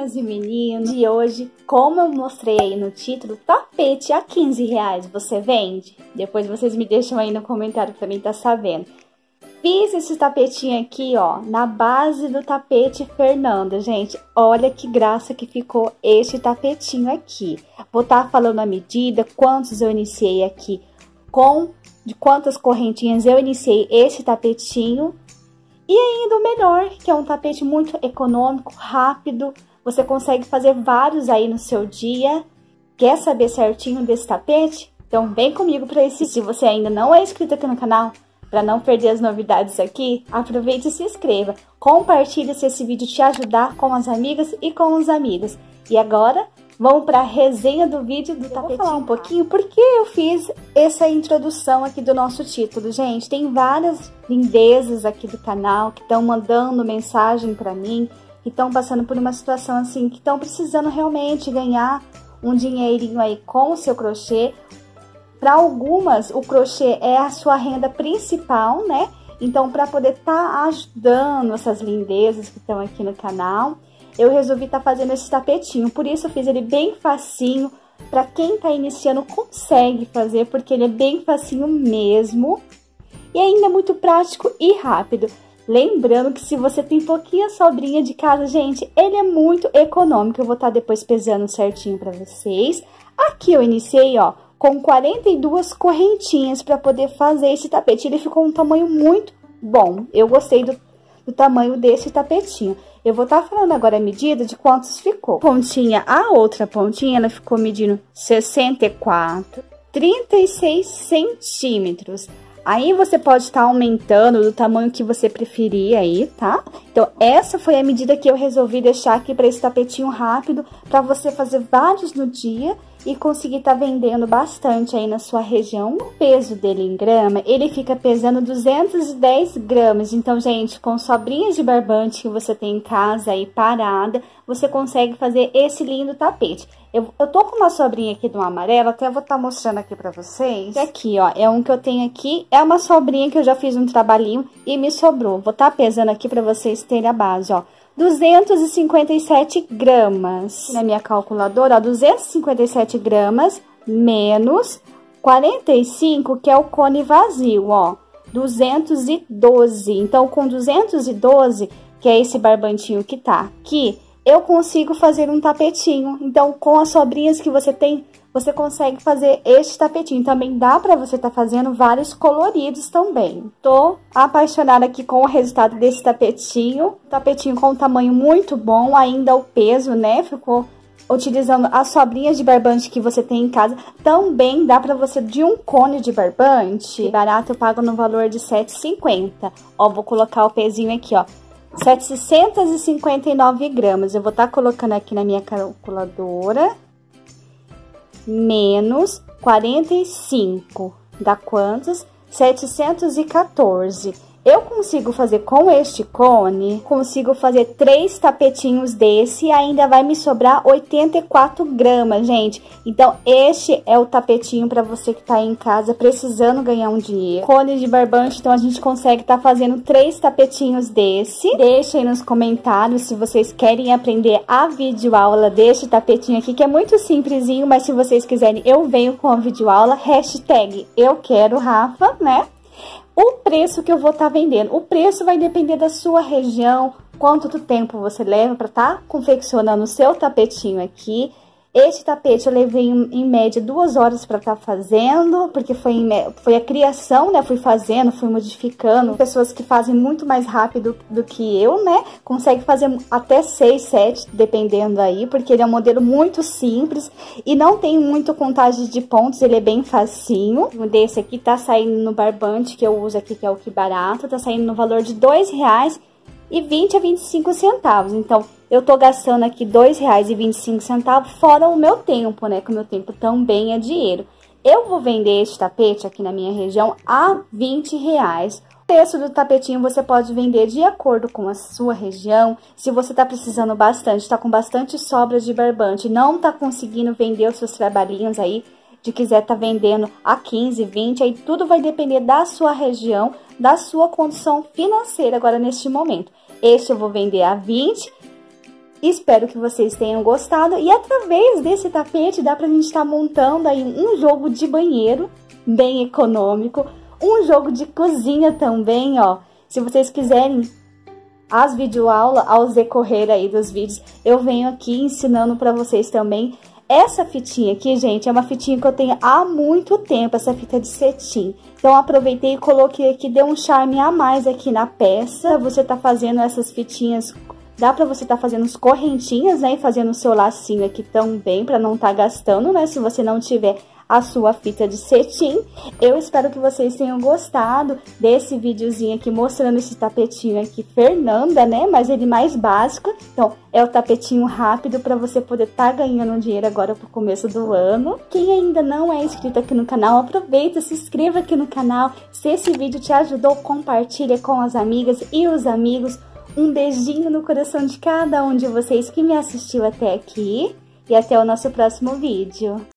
meninas e meninos de hoje, como eu mostrei aí no título, tapete a R$15, você vende? Depois vocês me deixam aí no comentário pra mim tá sabendo. Fiz esse tapetinho aqui, ó, na base do tapete Fernanda, gente. Olha que graça que ficou este tapetinho aqui. Vou estar falando a medida, quantos eu iniciei aqui, de quantas correntinhas eu iniciei esse tapetinho. E ainda o melhor, que é um tapete muito econômico, rápido. Você consegue fazer vários aí no seu dia. Quer saber certinho desse tapete? Então vem comigo para esse. Se você ainda não é inscrito aqui no canal, para não perder as novidades aqui, aproveite e se inscreva. Compartilhe se esse vídeo te ajudar com as amigas e com os amigos. E agora, vamos para a resenha do vídeo do tapetinho. Vou falar um pouquinho porque eu fiz essa introdução aqui do nosso título. Gente, tem várias lindezas aqui do canal que estão mandando mensagem para mim, que estão passando por uma situação assim, que estão precisando realmente ganhar um dinheirinho aí com o seu crochê. Para algumas, o crochê é a sua renda principal, né? Então, para poder estar ajudando essas lindezas que estão aqui no canal, eu resolvi estar fazendo esse tapetinho. Por isso, eu fiz ele bem facinho. Para quem está iniciando, consegue fazer, porque ele é bem facinho mesmo. E ainda é muito prático e rápido. Lembrando que se você tem pouquinha sobrinha de casa, gente, ele é muito econômico. Eu vou estar depois pesando certinho para vocês. Aqui eu iniciei, ó, com 42 correntinhas para poder fazer esse tapete. Ele ficou um tamanho muito bom. Eu gostei do tamanho desse tapetinho. Eu vou estar falando agora a medida de quantos ficou. Pontinha, a outra pontinha, ela ficou medindo 64, 36 centímetros. Aí você pode estar aumentando do tamanho que você preferir aí, tá? Então, essa foi a medida que eu resolvi deixar aqui para esse tapetinho rápido, para você fazer vários no dia e conseguir estar vendendo bastante aí na sua região. O peso dele em grama, ele fica pesando 210 gramas. Então, gente, com sobrinhas de barbante que você tem em casa aí parada, você consegue fazer esse lindo tapete. Eu tô com uma sobrinha aqui do amarelo, até vou estar mostrando aqui pra vocês. Aqui, ó, é um que eu tenho aqui, é uma sobrinha que eu já fiz um trabalhinho e me sobrou. Vou estar pesando aqui pra vocês terem a base, ó. 257 gramas. Na minha calculadora, ó, 257 gramas menos 45, que é o cone vazio, ó. 212. Então, com 212, que é esse barbantinho que tá aqui, eu consigo fazer um tapetinho. Então, com as sobrinhas que você tem, você consegue fazer este tapetinho. Também dá pra você tá fazendo vários coloridos também. Tô apaixonada aqui com o resultado desse tapetinho. Tapetinho com um tamanho muito bom, ainda o peso, né? Ficou utilizando as sobrinhas de barbante que você tem em casa. Também dá pra você de um cone de barbante. Barato, eu pago no valor de R$7,50. Ó, vou colocar o pezinho aqui, ó. 759 gramas. Eu vou estar colocando aqui na minha calculadora. Menos 45. Dá quantos? 714. Eu consigo fazer com este cone, consigo fazer 3 tapetinhos desse e ainda vai me sobrar 84 gramas, gente. Então, este é o tapetinho para você que tá aí em casa precisando ganhar um dinheiro. Cone de barbante, então a gente consegue tá fazendo 3 tapetinhos desse. Deixa aí nos comentários se vocês querem aprender a videoaula deste tapetinho aqui, que é muito simplesinho, mas se vocês quiserem, eu venho com a videoaula. Hashtag eu quero Rafa, né? O preço que eu vou estar vendendo, o preço vai depender da sua região, quanto tempo você leva para estar confeccionando o seu tapetinho aqui. Este tapete eu levei em média 2 horas para estar fazendo, porque foi a criação, né? Fui fazendo, fui modificando. Pessoas que fazem muito mais rápido do que eu, né? Consegue fazer até 6, 7, dependendo aí, porque ele é um modelo muito simples e não tem muito contagem de pontos, ele é bem facinho. Desse aqui tá saindo no barbante que eu uso aqui, que é o Que Barato, tá saindo no valor de R$2,20 a 25 centavos. Então, eu tô gastando aqui R$2,25 fora o meu tempo, né? Que o meu tempo também é dinheiro. Eu vou vender este tapete aqui na minha região a R$20. O preço do tapetinho você pode vender de acordo com a sua região. Se você tá precisando bastante, tá com bastante sobra de barbante, não tá conseguindo vender os seus trabalhinhos aí, de quiser tá vendendo a 15, 20, aí tudo vai depender da sua região, da sua condição financeira agora neste momento. Este eu vou vender a 20 Espero que vocês tenham gostado e através desse tapete dá pra gente estar montando aí um jogo de banheiro bem econômico, um jogo de cozinha também, ó. Se vocês quiserem as videoaulas ao decorrer aí dos vídeos, eu venho aqui ensinando pra vocês também. Essa fitinha aqui, gente, é uma fitinha que eu tenho há muito tempo, essa fita de cetim. Então, aproveitei e coloquei aqui, deu um charme a mais aqui na peça. Você tá fazendo essas fitinhas, dá pra você tá fazendo as correntinhas, né, e fazendo o seu lacinho aqui também, pra não tá gastando, né, se você não tiver a sua fita de cetim. Eu espero que vocês tenham gostado desse videozinho aqui mostrando esse tapetinho aqui Fernanda, né? Mas ele mais básico. Então, é o tapetinho rápido para você poder estar ganhando dinheiro agora pro começo do ano. Quem ainda não é inscrito aqui no canal, aproveita, se inscreva aqui no canal. Se esse vídeo te ajudou, compartilha com as amigas e os amigos. Um beijinho no coração de cada um de vocês que me assistiu até aqui. E até o nosso próximo vídeo.